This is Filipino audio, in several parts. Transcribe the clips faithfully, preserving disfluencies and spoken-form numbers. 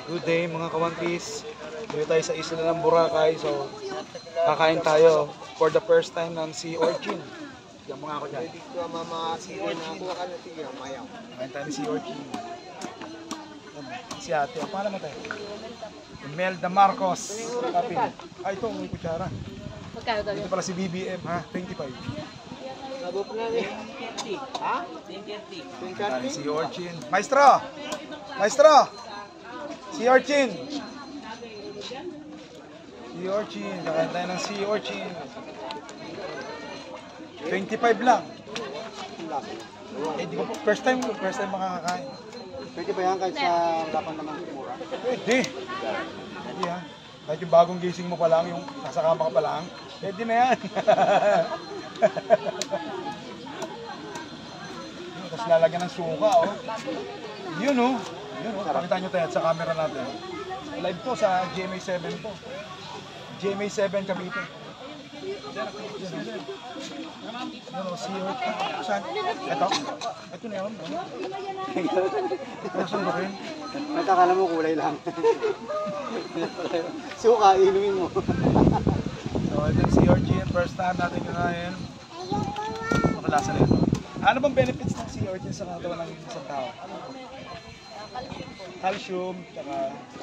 Good day mga ka-One Piece. Dito tayo sa isla ng Boracay. So, kakain tayo for the first time ng Sea Urchin. Yan mga ako dyan. Sea Urchin. Kakain tayo ng Sea Urchin. Si ate. Ang pangalan mo tayo? Imelda Marcos. Kapin. Ah, ito. May kutsara. Ito pala si B B M ha. twenty-five. Ha? twenty. Sea Urchin. Maestro! Maestro! Sea Urchin! Sea Urchin. Kakain tayo ng Sea Urchin. twenty-five lang. Eh, di ko po. First time, first time makakakain. Pwede ba yan kahit sa lapan naman mura? Pwede. Pwede ha. Kahit yung bagong gising mo pa lang, yung nasa kama ka pa lang, pwede na yan. Tapos lalagyan ng suka, oh. Yun, oh. Yun, oh. Pakita nyo tayo sa camera natin. Live to sa G M A seven to. G M A seven Cavite. Ano, see you. Saan? Ito? Ito na yun. Nasaan ba rin? Natakala mo kulay lang. Suka, inumin mo. So, ito yung Sea Urchin. First time natin kakain. Makalasa na ito. Ano bang benefits ng Sea Urchin sa katawan ng isang tao? Calcium, tsaka...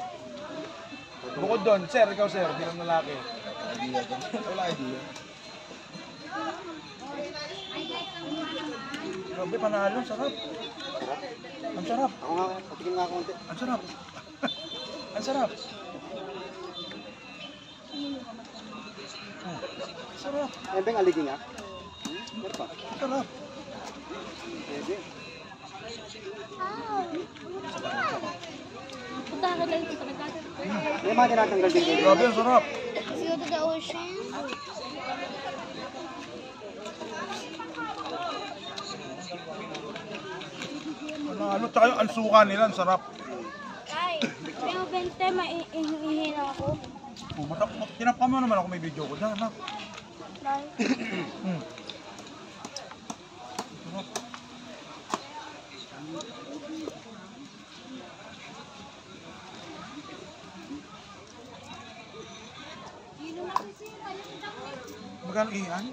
Bukod doon, sir, ikaw sir, bilang lalaki. Wala idea. Grabe, panalo, sarap. Ang sarap. Ako nga, patikin nga konti. Ang sarap. Ang sarap. Oh, sarap. Ayan ba yung aligi nga? Hmm? Meron pa? Ang sarap. Pwede. Punta ka lang ito talaga. May mga tinatanggal din dito. Grabe, ang sarap. Let's go to the ocean. Ano, ano, tsaka yung ansuka nila, ang sarap. Ay, may bente, maihihin ako. Oh, matak, tinapka mo naman ako may video ko. Diyan, anak. Dahil, Hmm. Sarap. Magkano iyan?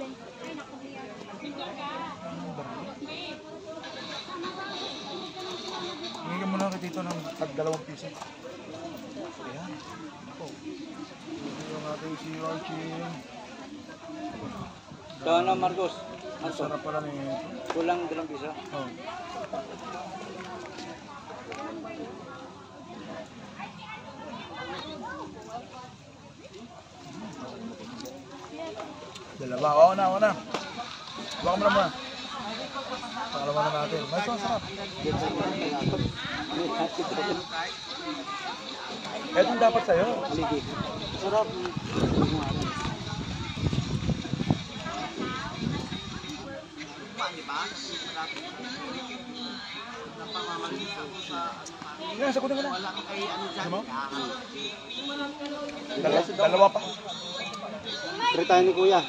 Hingin mo na kita dito ng tag dalawang piso. Ayan. Ako. Ito yung ating Sea Urchin. Doon na, Marcos. Ang sarap pala nito. Kulang dalawang piso. Oh. Dalawa. Oo na, oo na. Baka mo na muna. Pakalawa na natin. May sauce sarap. Etong dapat sa'yo. Aligi. Sarap. Yan, sagutin ko na. Ano mo? Dalawa, dalawa pa. Try tayo ni Kuya.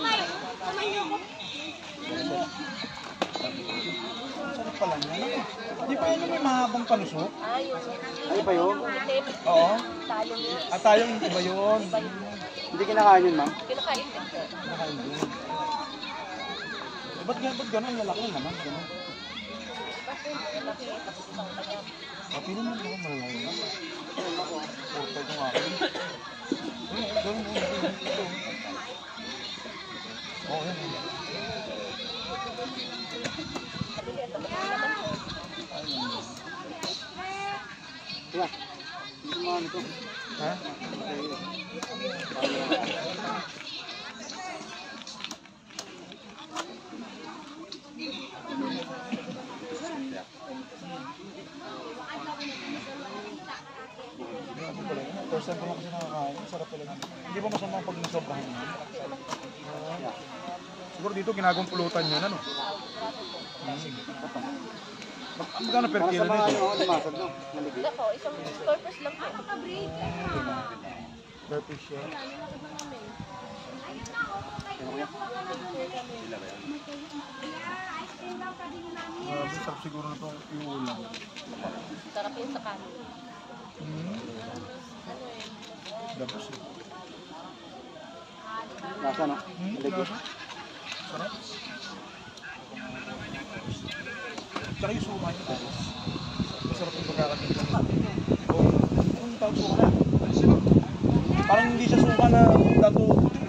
Sarap pala niya. Di ba yun yung mahabang palusok? Ay pa yun? Oo. At tayong iba yun. Hindi kinakain yun, ma'am. kinakain din ko. Nakain din. Eh, ba't gano'n? Ba't gano'n? Ang lalaki naman. Gano'n. Pati naman ako malalaki na. Porta itong akin. Gano'n, gano'n, gano'n. Oo, yan. Kuya. Hindi mo ano ito. Ha? First time ko lang kasi nakakain. Sarap pala naman. Hindi ba masama pag nasobrahan mo? Uh, siguro dito ginagawang pulutan yun, ano? Hmm. Mag magkano per Para kilo sa mga nito? ano, lumasag, no? Maligi. Ako, isang purpose lang po. Per piece yun. Uh, sarap siguro na itong iulam. Sarap yun sa kanin. Hmm. Dabos eh. Lasa no? Hmm, Lagi. lasa. Sarap. Tsaka yung suma niya tapos. Masarap yung pagkakatinta niya. Oh, yung tawag suka na. Parang hindi siya suka na dato